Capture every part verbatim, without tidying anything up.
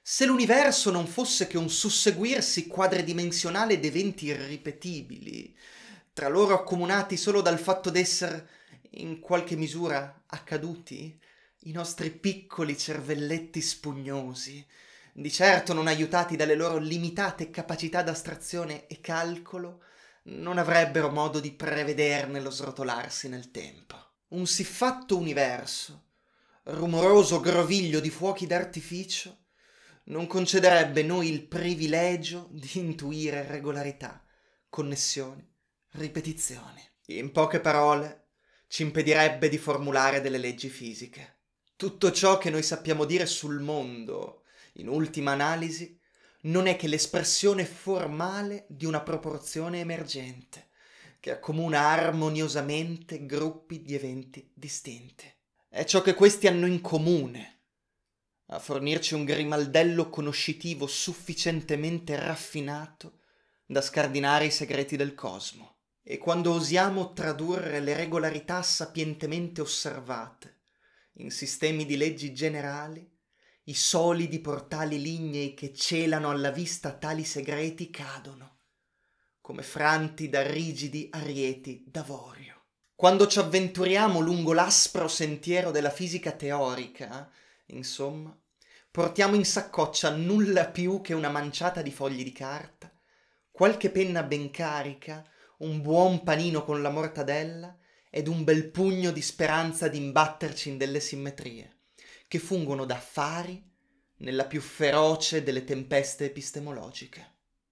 Se l'universo non fosse che un susseguirsi quadridimensionale d'eventi irripetibili, tra loro accomunati solo dal fatto d'essere, in qualche misura, accaduti, i nostri piccoli cervelletti spugnosi, di certo non aiutati dalle loro limitate capacità d'astrazione e calcolo, non avrebbero modo di prevederne lo srotolarsi nel tempo. Un siffatto universo, rumoroso groviglio di fuochi d'artificio, non concederebbe noi il privilegio di intuire regolarità, connessioni, ripetizioni. In poche parole, ci impedirebbe di formulare delle leggi fisiche. Tutto ciò che noi sappiamo dire sul mondo, in ultima analisi, non è che l'espressione formale di una proporzione emergente, che accomuna armoniosamente gruppi di eventi distinti. È ciò che questi hanno in comune, a fornirci un grimaldello conoscitivo sufficientemente raffinato da scardinare i segreti del cosmo. E quando osiamo tradurre le regolarità sapientemente osservate in sistemi di leggi generali, i solidi portali lignei che celano alla vista tali segreti cadono, come franti da rigidi arieti d'avorio. Quando ci avventuriamo lungo l'aspro sentiero della fisica teorica, insomma, portiamo in saccoccia nulla più che una manciata di fogli di carta, qualche penna ben carica, un buon panino con la mortadella ed un bel pugno di speranza di imbatterci in delle simmetrie, che fungono da fari nella più feroce delle tempeste epistemologiche.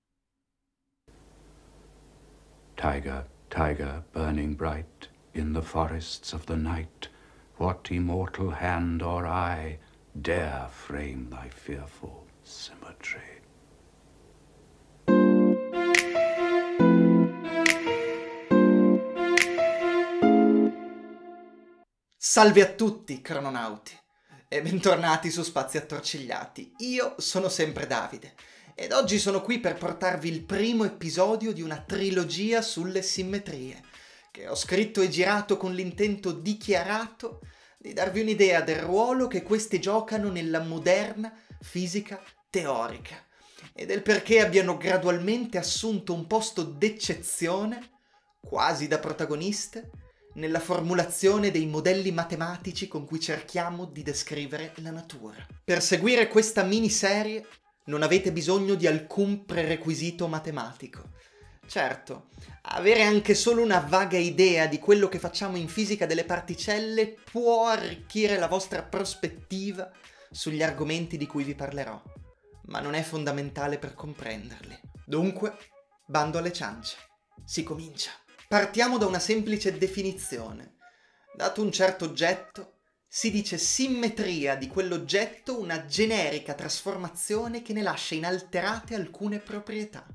Tiger, tiger, burning bright in the forests of the night, what immortal hand or eye dare frame thy fearful symmetry? Salve a tutti, crononauti, e bentornati su Spazi Attorcigliati. Io sono sempre Davide, ed oggi sono qui per portarvi il primo episodio di una trilogia sulle simmetrie, che ho scritto e girato con l'intento dichiarato di darvi un'idea del ruolo che queste giocano nella moderna fisica teorica, e del perché abbiano gradualmente assunto un posto d'eccezione, quasi da protagoniste, nella formulazione dei modelli matematici con cui cerchiamo di descrivere la natura. Per seguire questa miniserie non avete bisogno di alcun prerequisito matematico. Certo, avere anche solo una vaga idea di quello che facciamo in fisica delle particelle può arricchire la vostra prospettiva sugli argomenti di cui vi parlerò, ma non è fondamentale per comprenderli. Dunque, bando alle ciance. Si comincia. Partiamo da una semplice definizione. Dato un certo oggetto, si dice simmetria di quell'oggetto una generica trasformazione che ne lascia inalterate alcune proprietà.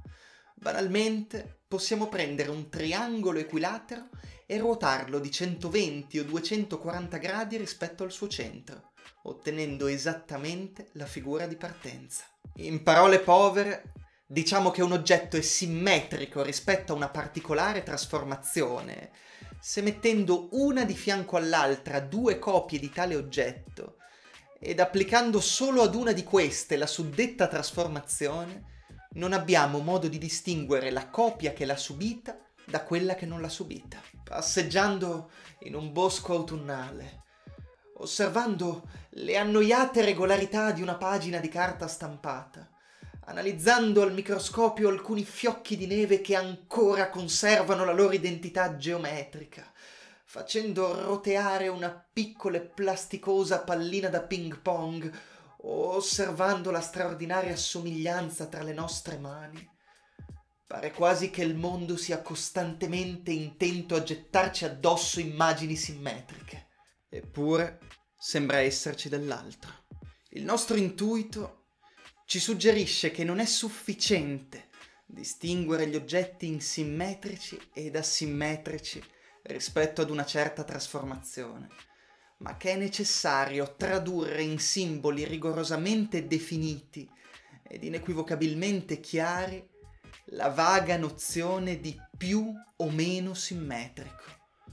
Banalmente, possiamo prendere un triangolo equilatero e ruotarlo di centoventi o duecentoquaranta gradi rispetto al suo centro, ottenendo esattamente la figura di partenza. In parole povere, diciamo che un oggetto è simmetrico rispetto a una particolare trasformazione se mettendo una di fianco all'altra due copie di tale oggetto ed applicando solo ad una di queste la suddetta trasformazione, non abbiamo modo di distinguere la copia che l'ha subita da quella che non l'ha subita. Passeggiando in un bosco autunnale, osservando le annoiate regolarità di una pagina di carta stampata, analizzando al microscopio alcuni fiocchi di neve che ancora conservano la loro identità geometrica, facendo roteare una piccola e plasticosa pallina da ping pong, o osservando la straordinaria somiglianza tra le nostre mani, pare quasi che il mondo sia costantemente intento a gettarci addosso immagini simmetriche. Eppure sembra esserci dell'altro. Il nostro intuito ci suggerisce che non è sufficiente distinguere gli oggetti in simmetrici ed asimmetrici rispetto ad una certa trasformazione, ma che è necessario tradurre in simboli rigorosamente definiti ed inequivocabilmente chiari la vaga nozione di più o meno simmetrico,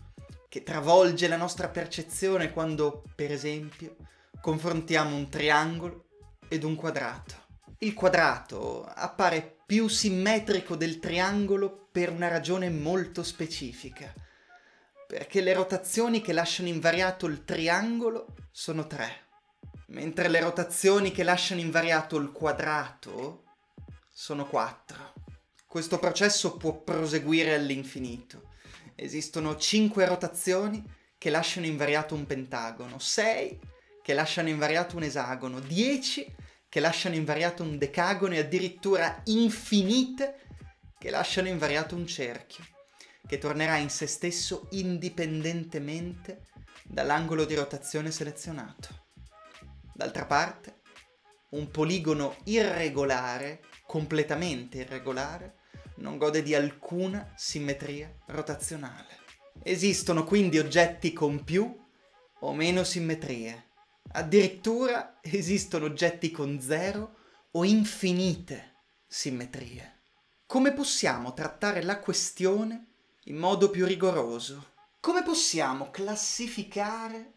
che travolge la nostra percezione quando, per esempio, confrontiamo un triangolo ed un quadrato. Il quadrato appare più simmetrico del triangolo per una ragione molto specifica, perché le rotazioni che lasciano invariato il triangolo sono tre, mentre le rotazioni che lasciano invariato il quadrato sono quattro. Questo processo può proseguire all'infinito. Esistono cinque rotazioni che lasciano invariato un pentagono, sei che lasciano invariato un esagono, dieci che lasciano invariato un decagono e addirittura infinite che lasciano invariato un cerchio, che tornerà in se stesso indipendentemente dall'angolo di rotazione selezionato. D'altra parte, un poligono irregolare, completamente irregolare, non gode di alcuna simmetria rotazionale. Esistono quindi oggetti con più o meno simmetrie. Addirittura esistono oggetti con zero o infinite simmetrie. Come possiamo trattare la questione in modo più rigoroso? Come possiamo classificare,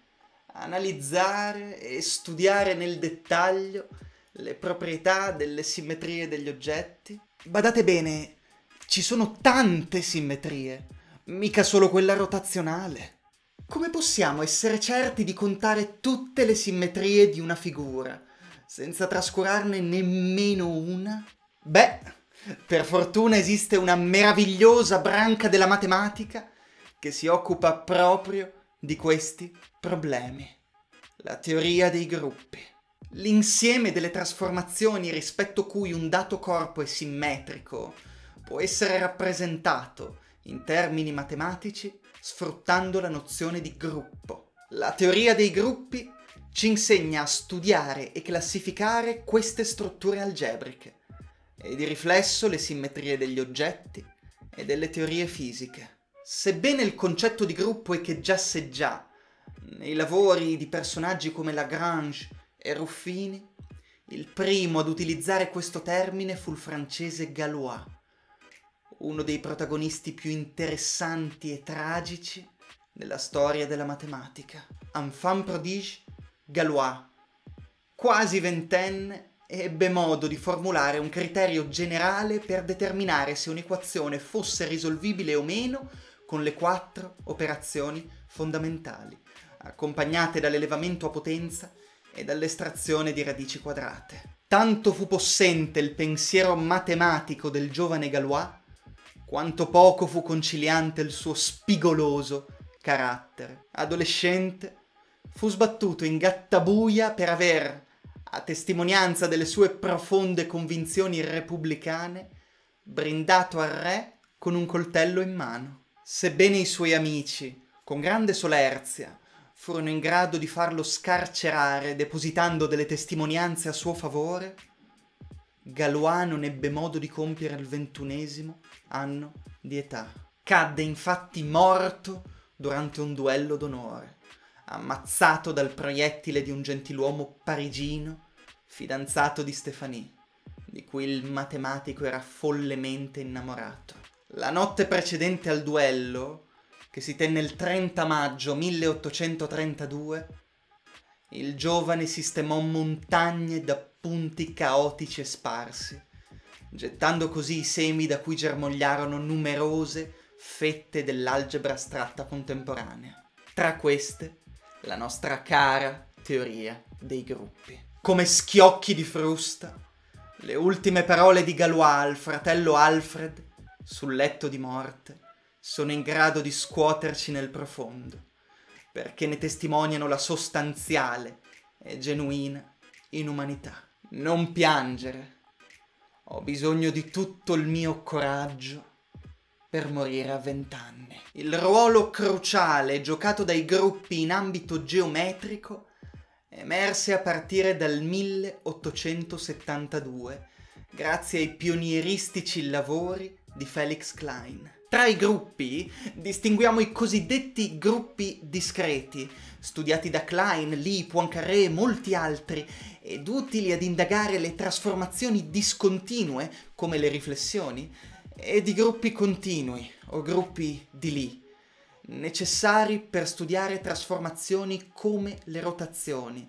analizzare e studiare nel dettaglio le proprietà delle simmetrie degli oggetti? Badate bene, ci sono tante simmetrie, mica solo quella rotazionale. Come possiamo essere certi di contare tutte le simmetrie di una figura, senza trascurarne nemmeno una? Beh, per fortuna esiste una meravigliosa branca della matematica che si occupa proprio di questi problemi. La teoria dei gruppi. L'insieme delle trasformazioni rispetto cui un dato corpo è simmetrico può essere rappresentato in termini matematici sfruttando la nozione di gruppo. La teoria dei gruppi ci insegna a studiare e classificare queste strutture algebriche e di riflesso le simmetrie degli oggetti e delle teorie fisiche. Sebbene il concetto di gruppo echeggiasse già nei lavori di personaggi come Lagrange e Ruffini, il primo ad utilizzare questo termine fu il francese Galois, uno dei protagonisti più interessanti e tragici della storia della matematica. Enfant prodige, Galois, quasi ventenne, ebbe modo di formulare un criterio generale per determinare se un'equazione fosse risolvibile o meno con le quattro operazioni fondamentali, accompagnate dall'elevamento a potenza e dall'estrazione di radici quadrate. Tanto fu possente il pensiero matematico del giovane Galois, quanto poco fu conciliante il suo spigoloso carattere. Adolescente, fu sbattuto in gattabuia per aver, a testimonianza delle sue profonde convinzioni repubblicane, brindato al re con un coltello in mano. Sebbene i suoi amici, con grande solerzia, furono in grado di farlo scarcerare depositando delle testimonianze a suo favore, Galois non ebbe modo di compiere il ventunesimo anno di età. Cadde infatti morto durante un duello d'onore, ammazzato dal proiettile di un gentiluomo parigino, fidanzato di Stéphanie, di cui il matematico era follemente innamorato. La notte precedente al duello, che si tenne il trenta maggio milleottocentotrentadue, il giovane sistemò montagne d'appunti caotici e sparsi, gettando così i semi da cui germogliarono numerose fette dell'algebra astratta contemporanea. Tra queste, la nostra cara teoria dei gruppi. Come schiocchi di frusta, le ultime parole di Galois al fratello Alfred sul letto di morte sono in grado di scuoterci nel profondo, perché ne testimoniano la sostanziale e genuina inumanità. Non piangere. Ho bisogno di tutto il mio coraggio per morire a vent'anni. Il ruolo cruciale giocato dai gruppi in ambito geometrico emerse a partire dal milleottocentosettantadue, grazie ai pionieristici lavori di Felix Klein. Tra i gruppi distinguiamo i cosiddetti gruppi discreti, studiati da Klein, Lie, Poincaré e molti altri, ed utili ad indagare le trasformazioni discontinue, come le riflessioni, e di gruppi continui, o gruppi di Lie, necessari per studiare trasformazioni come le rotazioni,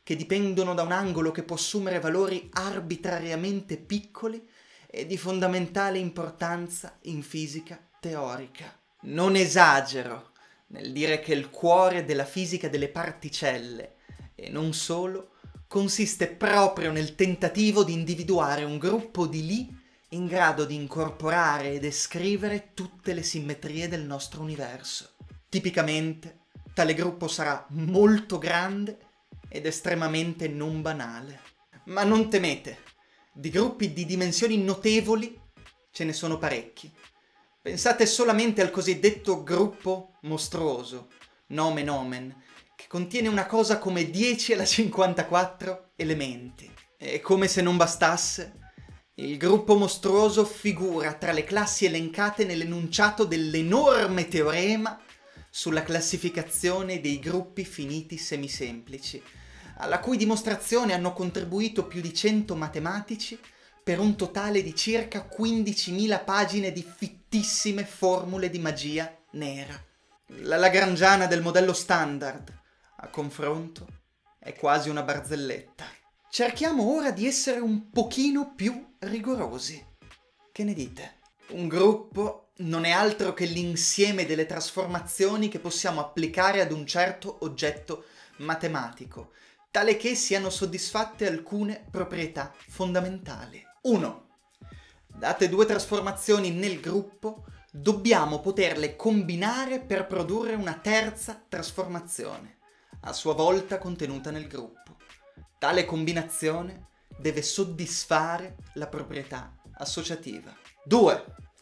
che dipendono da un angolo che può assumere valori arbitrariamente piccoli, è di fondamentale importanza in fisica teorica. Non esagero nel dire che il cuore della fisica delle particelle, e non solo, consiste proprio nel tentativo di individuare un gruppo di Lie in grado di incorporare e descrivere tutte le simmetrie del nostro universo. Tipicamente, tale gruppo sarà molto grande ed estremamente non banale. Ma non temete, di gruppi di dimensioni notevoli ce ne sono parecchi. Pensate solamente al cosiddetto gruppo mostruoso, nomen omen, che contiene una cosa come dieci alla cinquantaquattro elementi. E come se non bastasse, il gruppo mostruoso figura tra le classi elencate nell'enunciato dell'enorme teorema sulla classificazione dei gruppi finiti semisemplici, alla cui dimostrazione hanno contribuito più di cento matematici per un totale di circa quindicimila pagine di fittissime formule di magia nera. La lagrangiana del modello standard, a confronto, è quasi una barzelletta. Cerchiamo ora di essere un pochino più rigorosi. Che ne dite? Un gruppo non è altro che l'insieme delle trasformazioni che possiamo applicare ad un certo oggetto matematico, tale che siano soddisfatte alcune proprietà fondamentali. uno. Date due trasformazioni nel gruppo, dobbiamo poterle combinare per produrre una terza trasformazione, a sua volta contenuta nel gruppo. Tale combinazione deve soddisfare la proprietà associativa. due.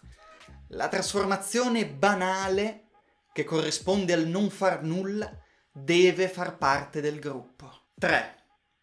La trasformazione banale, che corrisponde al non far nulla, deve far parte del gruppo. tre.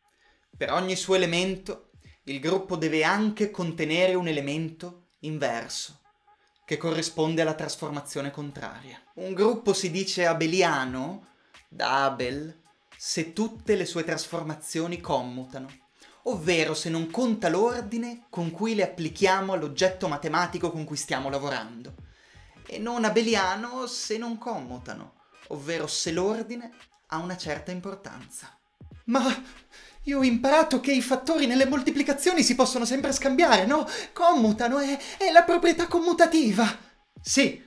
Per ogni suo elemento, il gruppo deve anche contenere un elemento inverso, che corrisponde alla trasformazione contraria. Un gruppo si dice abeliano, da Abel, se tutte le sue trasformazioni commutano, ovvero se non conta l'ordine con cui le applichiamo all'oggetto matematico con cui stiamo lavorando, e non abeliano se non commutano, ovvero se l'ordine ha una certa importanza. Ma io ho imparato che i fattori nelle moltiplicazioni si possono sempre scambiare, no? Commutano, è, è la proprietà commutativa. Sì,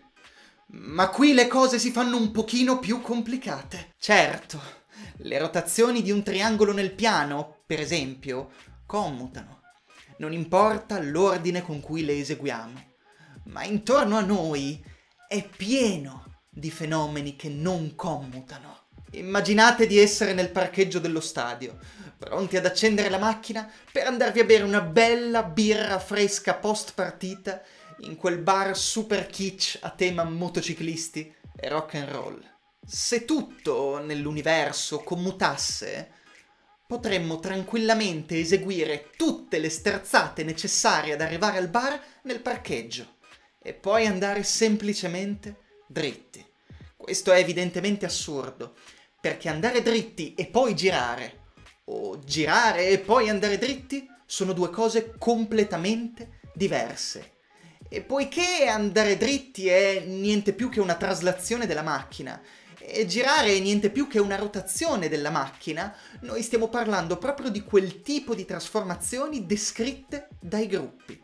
ma qui le cose si fanno un pochino più complicate. Certo, le rotazioni di un triangolo nel piano, per esempio, commutano. Non importa l'ordine con cui le eseguiamo. Ma intorno a noi è pieno di fenomeni che non commutano. Immaginate di essere nel parcheggio dello stadio, pronti ad accendere la macchina per andarvi a bere una bella birra fresca post partita in quel bar super kitsch a tema motociclisti e rock and roll. Se tutto nell'universo commutasse, potremmo tranquillamente eseguire tutte le sterzate necessarie ad arrivare al bar nel parcheggio e poi andare semplicemente dritti. Questo è evidentemente assurdo, perché andare dritti e poi girare, o girare e poi andare dritti, sono due cose completamente diverse. E poiché andare dritti è niente più che una traslazione della macchina, e girare è niente più che una rotazione della macchina, noi stiamo parlando proprio di quel tipo di trasformazioni descritte dai gruppi.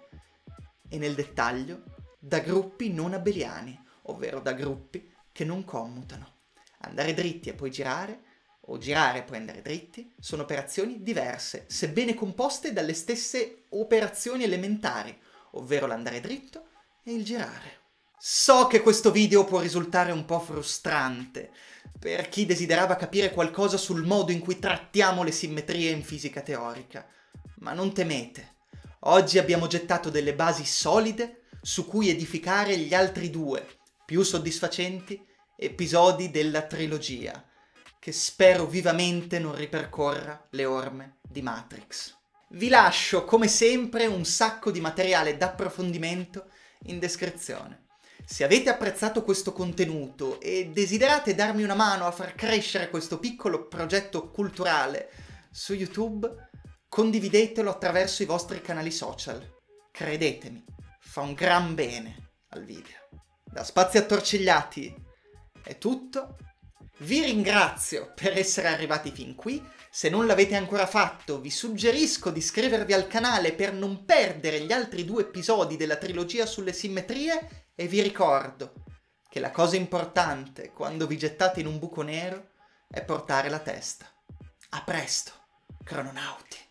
E nel dettaglio, da gruppi non abeliani, ovvero da gruppi che non commutano. Andare dritti e poi girare, o girare e poi andare dritti, sono operazioni diverse, sebbene composte dalle stesse operazioni elementari, ovvero l'andare dritto e il girare. So che questo video può risultare un po' frustrante per chi desiderava capire qualcosa sul modo in cui trattiamo le simmetrie in fisica teorica, ma non temete. Oggi abbiamo gettato delle basi solide su cui edificare gli altri due, più soddisfacenti, episodi della trilogia, che spero vivamente non ripercorra le orme di Matrix. Vi lascio, come sempre, un sacco di materiale d'approfondimento in descrizione. Se avete apprezzato questo contenuto e desiderate darmi una mano a far crescere questo piccolo progetto culturale su YouTube, condividetelo attraverso i vostri canali social. Credetemi, fa un gran bene al video. Da Spazi Attorcigliati è tutto. Vi ringrazio per essere arrivati fin qui Se non l'avete ancora fatto, vi suggerisco di iscrivervi al canale per non perdere gli altri due episodi della trilogia sulle simmetrie e vi ricordo che la cosa importante quando vi gettate in un buco nero è portare la testa. A presto, crononauti!